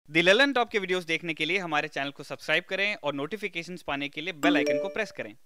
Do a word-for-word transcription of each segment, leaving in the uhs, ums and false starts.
दी लल्लनटॉप के वीडियोस देखने के लिए हमारे चैनल को सब्सक्राइब करें और नोटिफिकेशंस पाने के लिए बेल आइकन को प्रेस करें।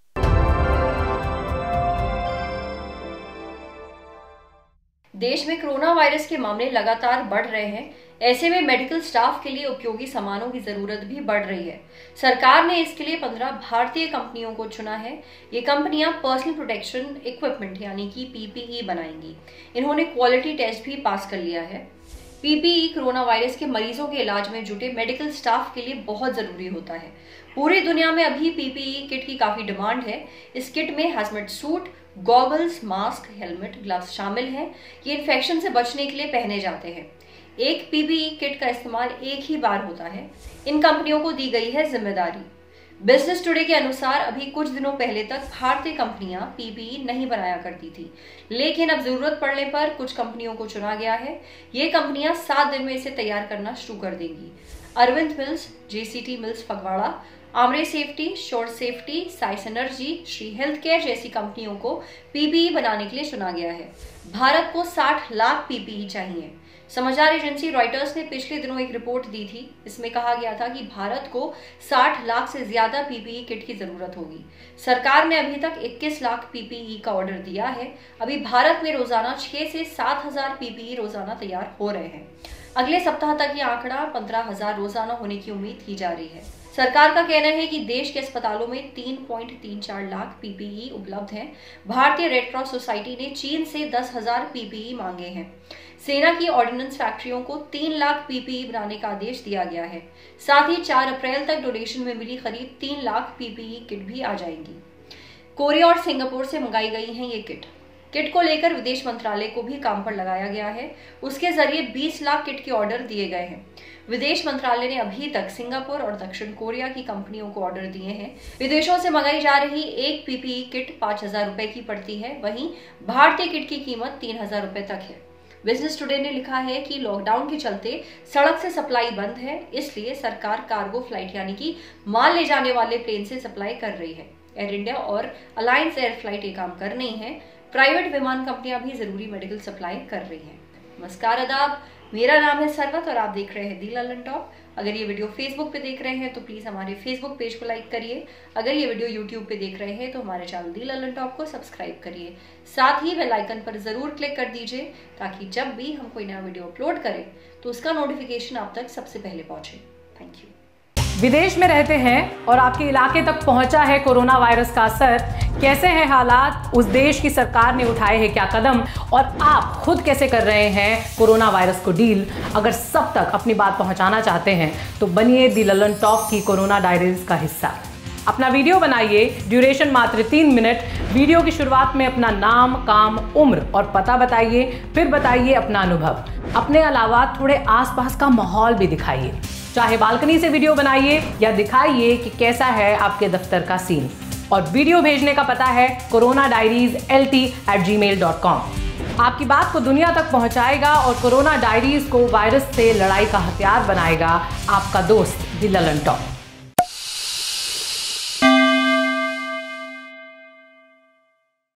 देश में कोरोना वायरस के मामले लगातार बढ़ रहे हैं। ऐसे में मेडिकल स्टाफ के लिए उपयोगी सामानों की जरूरत भी बढ़ रही है। सरकार ने इसके लिए पंद्रह भारतीय कंपनियों को चुना है। ये कंपनियां पर्सनल प्रोटेक्शन इक्विपमेंट यानी कि पीपीई बनाएंगी। इन्होंने क्वालिटी टेस्ट भी पास कर लिया है। पीपीई कोरोना वायरस के मरीजों के इलाज में जुटे मेडिकल स्टाफ के लिए बहुत जरूरी होता है। पूरी दुनिया में अभी पीपीई किट की काफी डिमांड है। इस किट में hazmat suit, goggles, mask, helmet, gloves शामिल हैं। ये इन्फेक्शन से बचने के लिए पहने जाते हैं। एक पीपीई किट का इस्तेमाल एक ही बार होता है। इन कंपनियों को दी गई है जिम्मेदारी। बिजनेस टुडे के अनुसार अभी कुछ दिनों पहले तक भारतीय कंपनियां पीपीई नहीं बनाया करती थी, लेकिन अब जरूरत पड़ने पर कुछ कंपनियों को चुना गया है। ये कंपनियां सात दिन में इसे तैयार करना शुरू कर देंगी। Arvind mills, JCT mills Phagwara, आमरे सेफ्टी, शोर सेफ्टी, साइस एनर्जी, श्री हेल्थ केयर जैसी कंपनियों को पीपीई बनाने के लिए चुना गया है। भारत को साठ लाख पीपीई चाहिए। समाचार एजेंसी रॉयटर्स ने पिछले दिनों एक रिपोर्ट दी थी। इसमें कहा गया था कि भारत को साठ लाख से ज्यादा पीपीई किट की जरूरत होगी। सरकार ने अभी तक इक्कीस लाख पीपीई का ऑर्डर दिया है। अभी भारत में रोजाना छह से सात हजार पीपीई रोजाना तैयार हो रहे हैं। अगले सप्ताह तक ये आंकड़ा पंद्रह हजार रोजाना होने की उम्मीद की जा रही है। सरकार का कहना है कि देश के अस्पतालों में तीन पॉइंट तीन चार लाख पीपीई उपलब्ध हैं। भारतीय रेड क्रॉस सोसाइटी ने चीन से दस हजार पीपीई मांगे हैं। सेना की ऑर्डिनेंस फैक्ट्रियों को तीन लाख पीपीई बनाने का आदेश दिया गया है। साथ ही चार अप्रैल तक डोनेशन में मिली करीब तीन लाख पीपीई किट भी आ जाएंगी। कोरिया और सिंगापुर से मंगाई गई हैं ये किट। किट को लेकर विदेश मंत्रालय को भी काम पर लगाया गया है। उसके जरिए बीस लाख किट के ऑर्डर दिए गए हैं। विदेश मंत्रालय ने अभी तक सिंगापुर और दक्षिण कोरिया की कंपनियों को ऑर्डर दिए हैं। विदेशों से मंगाई जा रही एक पीपीई किट पांच हजार रुपए की पड़ती है। वहीं भारतीय किट की कीमत तीन हजार रुपए तक है। बिजनेस टुडे ने लिखा है कि लॉकडाउन के चलते सड़क से सप्लाई बंद है, इसलिए सरकार कार्गो फ्लाइट यानी कि माल ले जाने वाले प्लेन से सप्लाई कर रही है। एयर इंडिया और अलायंस एयर फ्लाइट ये काम कर रही हैं। प्राइवेट विमान कंपनियां भी जरूरी मेडिकल सप्लाई कर रही हैं। नमस्कार, आदाब, मेरा नाम है सरवत और आप देख रहे हैं दी लल्लनटॉप। अगर ये वीडियो फेसबुक पे देख रहे हैं तो प्लीज हमारे फेसबुक पेज को लाइक करिए। अगर ये वीडियो यूट्यूब पे देख रहे हैं तो हमारे चैनल दी लल्लनटॉप को सब्सक्राइब करिए। साथ ही बेल आइकन पर जरूर क्लिक कर दीजिए ताकि जब भी हम कोई नया वीडियो अपलोड करें तो उसका नोटिफिकेशन आप तक सबसे पहले पहुंचे। Thank you. विदेश में रहते हैं और आपके इलाके तक पहुंचा है कोरोना वायरस का असर। कैसे हैं हालात, उस देश की सरकार ने उठाए हैं क्या कदम और आप खुद कैसे कर रहे हैं कोरोना वायरस को डील। अगर सब तक अपनी बात पहुंचाना चाहते हैं तो बनिए दी लल्लनटॉप की कोरोना डायरीज का हिस्सा। अपना वीडियो बनाइए, ड्यूरेशन मात्र तीन मिनट। वीडियो की शुरुआत में अपना नाम, काम, उम्र और पता बताइए, फिर बताइए अपना अनुभव। अपने अलावा थोड़े आसपास का माहौल भी दिखाइए। चाहे बालकनी से वीडियो बनाइए या दिखाइए कि कैसा है आपके दफ्तर का सीन। और वीडियो भेजने का पता है corona diaries L T at G mail dot com. आपकी बात को दुनिया तक पहुंचाएगा और कोरोना डायरीज को वायरस से लड़ाई का हथियार बनाएगा आपका दोस्त दी लल्लनटॉप।